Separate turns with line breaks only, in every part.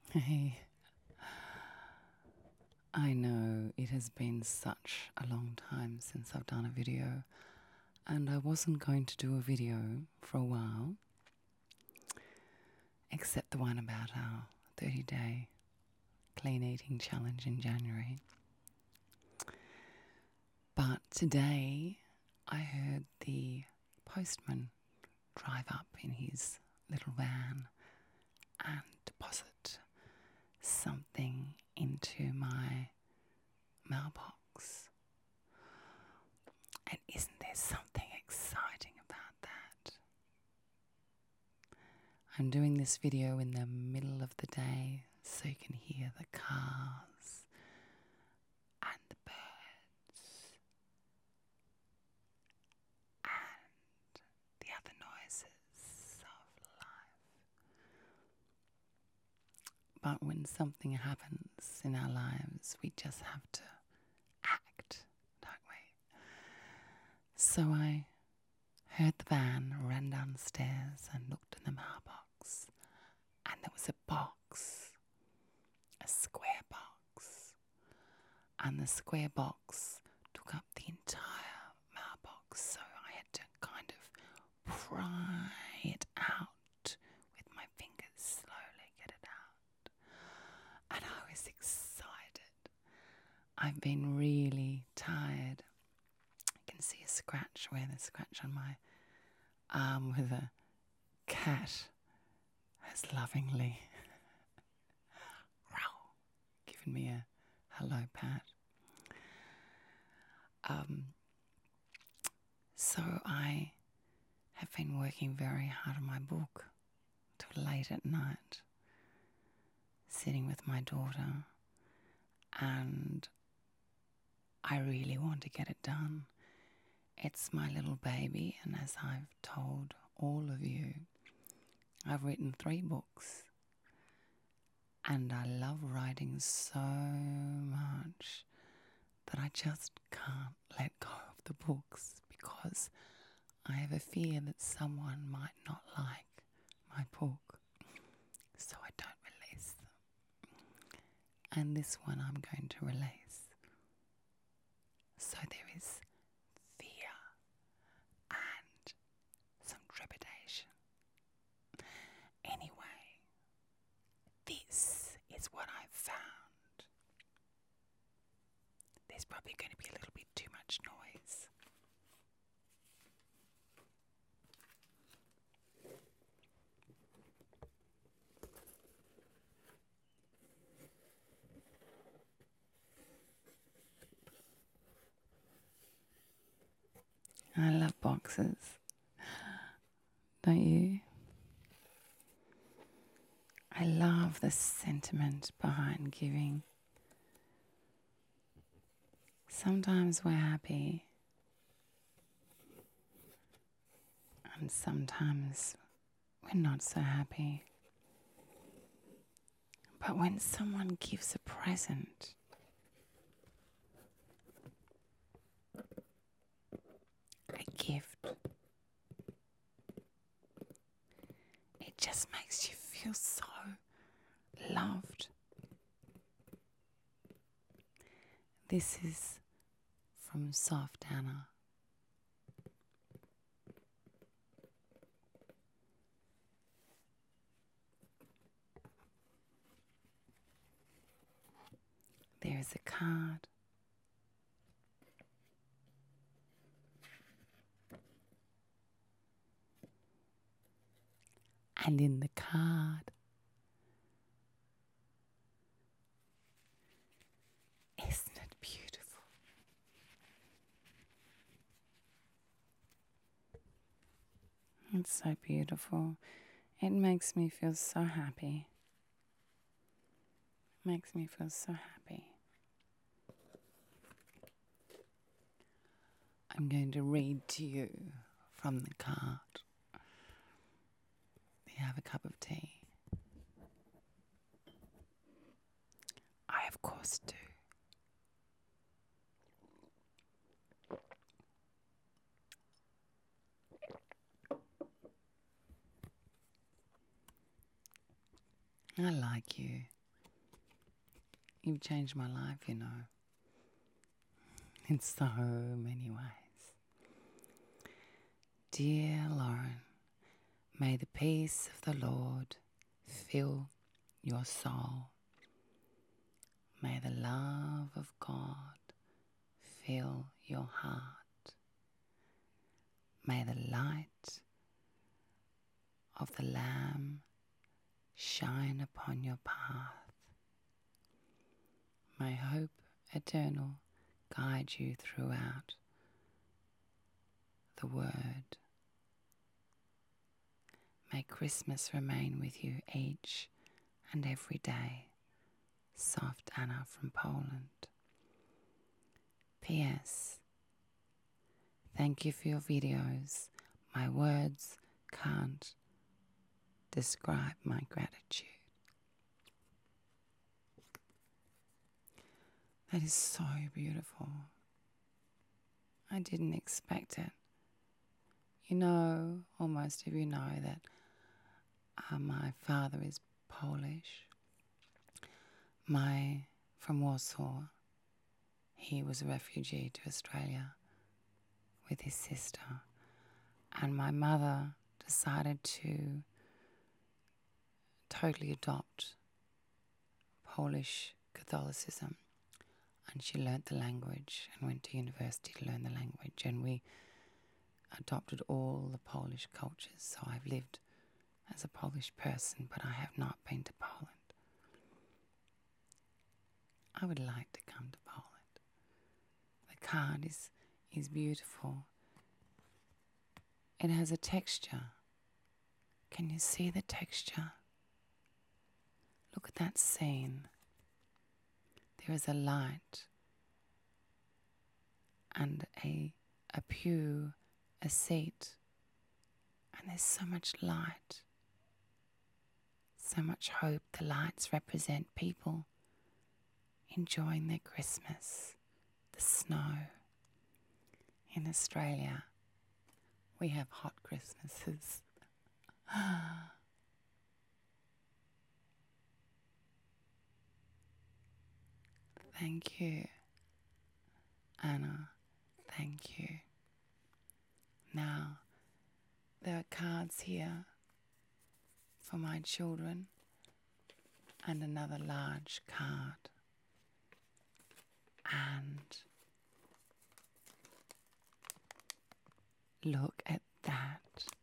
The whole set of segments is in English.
Hey, I know it has been such a long time since I've done a video, and I wasn't going to do a video for a while, except the one about our 30-day clean eating challenge in January. But today I heard the postman drive up in his little van and deposit something into my mailbox. And isn't there something exciting about that? I'm doing this video in the middle of the day so you can hear the cars and the birds and the other noises of life. But when something happens in our lives, we just have to act, don't we? So I heard the van, ran downstairs and looked in the mailbox, and there was a box, a square box, and the square box took up the entire mailbox, so I had to kind of pry it out with my fingers, slowly get it out, and I was excited. I've been really tired. You can see a scratch, the scratch on my arm with a cat has lovingly given me a hello pat. So I have been working very hard on my book till late at night, sitting with my daughter, and I really want to get it done. It's my little baby, and as I've told all of you, I've written 3 books, and I love writing so much that I just can't let go of the books because I have a fear that someone might not like my book, so I don't release them. And this one I'm going to release. So there is fear and some trepidation. Anyway, this is what I've found. There's probably going to be a little bit too much noise. I love boxes, don't you? I love the sentiment behind giving. Sometimes we're happy, and sometimes we're not so happy. But when someone gives a present, a gift, it just makes you feel so loved. This is from Soft Anna. There is a card. And in the card, isn't it beautiful? It's so beautiful. It makes me feel so happy. Makes me feel so happy. I'm going to read to you from the card. Do you have a cup of tea? I, of course, do. I like you. You've changed my life, you know, in so many ways. Dear Lauren, may the peace of the Lord fill your soul. May the love of God fill your heart. May the light of the Lamb shine upon your path. May hope eternal guide you throughout the word. May Christmas remain with you each and every day. Soft Anna from Poland. P.S. Thank you for your videos. My words can't describe my gratitude. That is so beautiful. I didn't expect it. You know, or most of you know that my father is Polish. From Warsaw. He was a refugee to Australia with his sister. And my mother decided to totally adopt Polish Catholicism. And she learnt the language and went to university to learn the language. And we adopted all the Polish cultures. So I've lived as a Polish person, but I have not been to Poland. I would like to come to Poland. The card is beautiful. It has a texture. Can you see the texture? Look at that scene. There is a light and a pew, a seat, and there's so much light, so much hope. The lights represent people enjoying their Christmas, the snow. In Australia, we have hot Christmases. Thank you, Anna. Thank you. Now, there are cards here for my children and another large card. And look at that.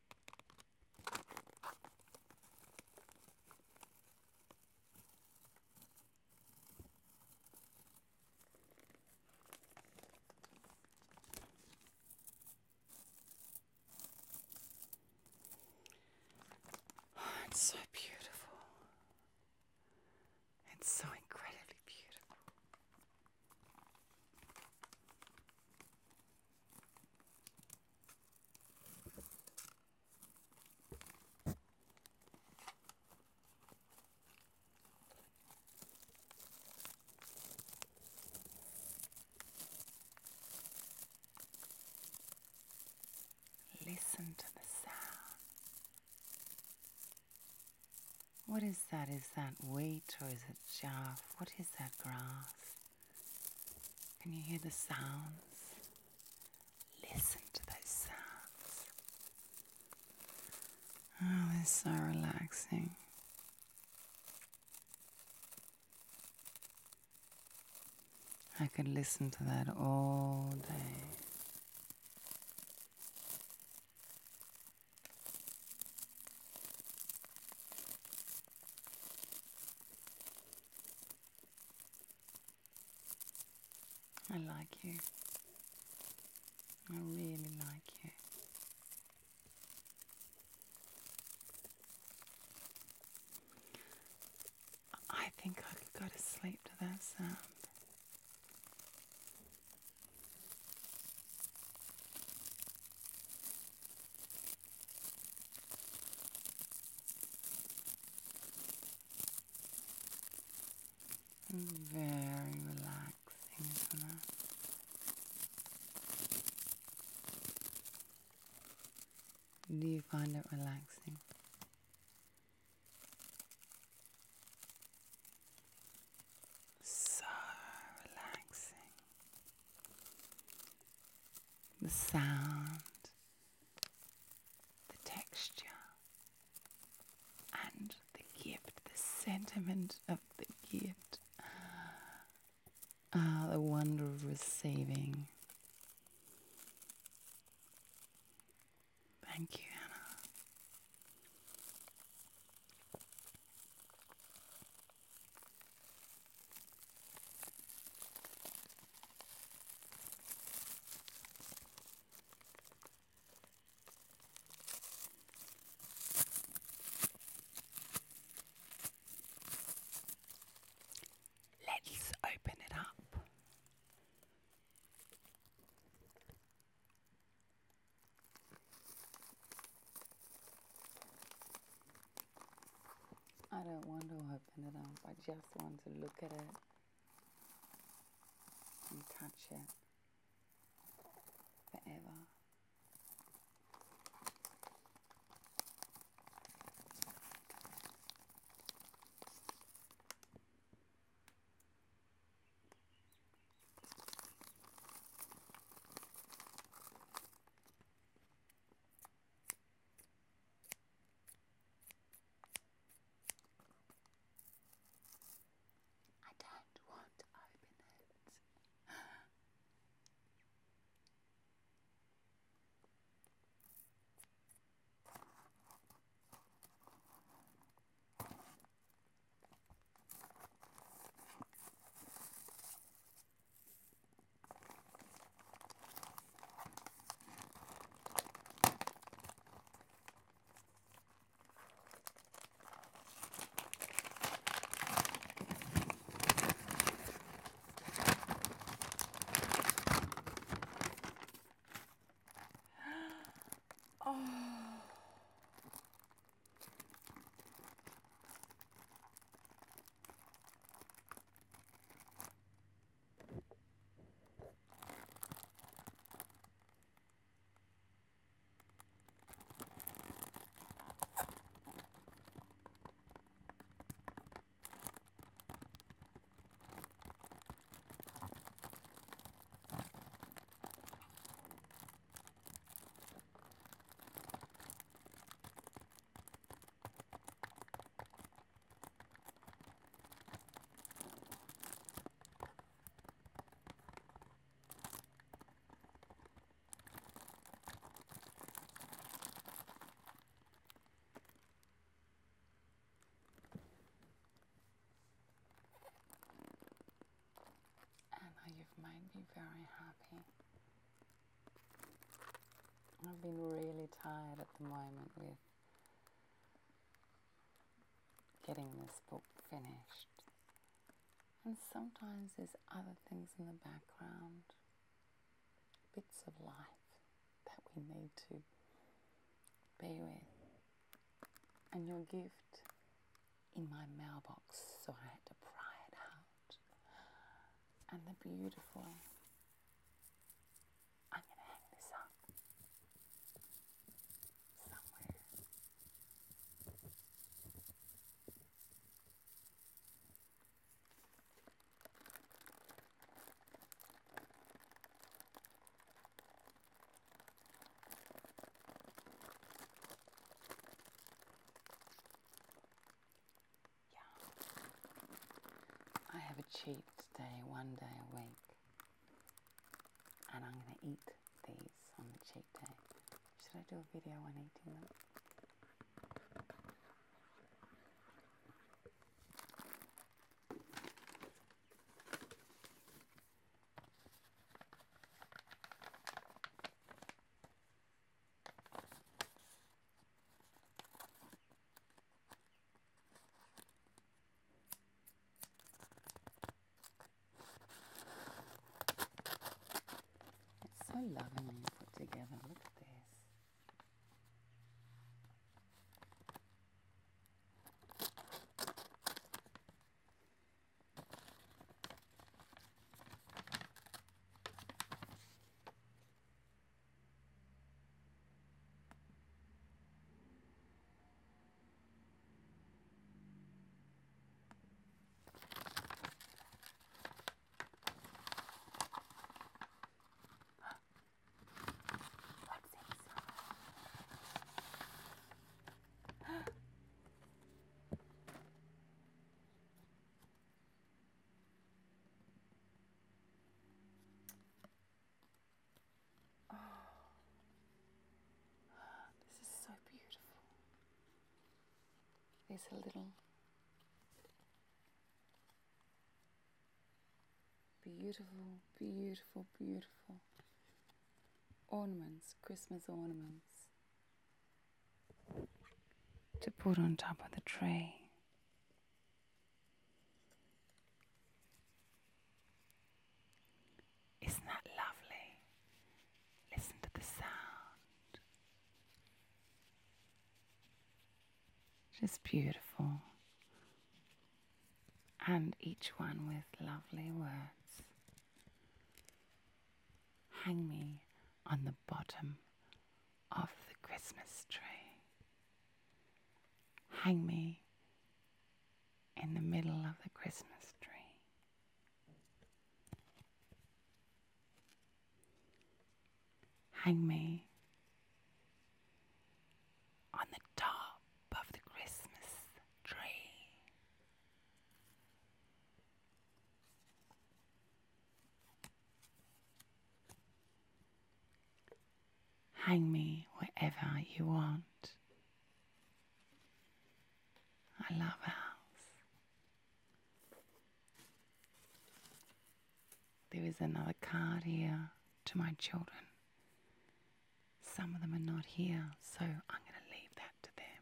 It's so beautiful. It's so incredibly beautiful. Listen to the sound. What is that? Is that wheat or is it chaff? What is that grass? Can you hear the sounds? Listen to those sounds. Oh, they're so relaxing. I could listen to that all day. I like you. I really like you. I think I could go to sleep to that sound. Very relaxing, isn't it? Do you find it relaxing? the sound, the texture, and the gift, the sentiment of the gift. The wonder of receiving. Thank you, Anna. Let's open it up. I don't want to open it up. I just want to look at it and touch it forever. I don't want to open it. Anna, you've made me very happy. I've been really tired at the moment with getting this book finished. And sometimes there's other things in the background, bits of life that we need to be with. And your gift in my mailbox, so I had to pry it out. And the beautiful, I'm going to hang this up somewhere. I have a cheat day, one day a week, and I'm going to eat these on the cheat day. Should I do a video on eating them? It's so lovingly put together. Look at this. There's a little beautiful, beautiful, beautiful ornaments, Christmas ornaments, to put on top of the tree. Isn't that lovely? Listen to the sound. Just beautiful. And each one with lovely words. Hang me on the bottom of the Christmas tree. Hang me in the middle of the Christmas tree. Hang me on the top of the Christmas tree. Hang me wherever you want. I love owls. There is another card here to my children. Some of them are not here, so I'm going to leave that to them.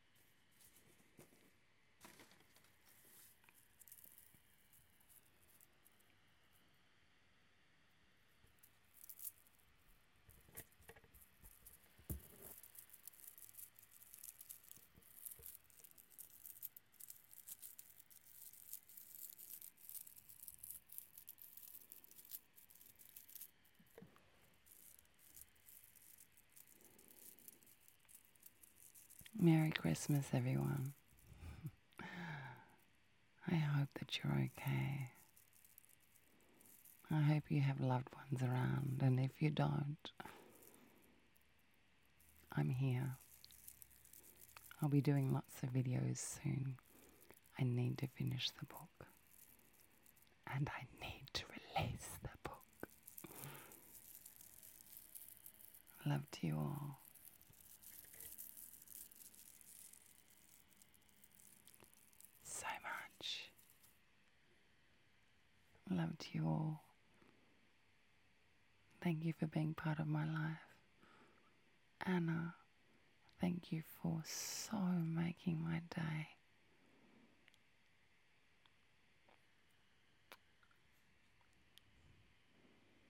Merry Christmas, everyone. I hope that you're okay. I hope you have loved ones around, and if you don't, I'm here. I'll be doing lots of videos soon. I need to finish the book, and I need to release the book. Love to you all. So much. Love to you all. Thank you for being part of my life. Anna, thank you for so making my day.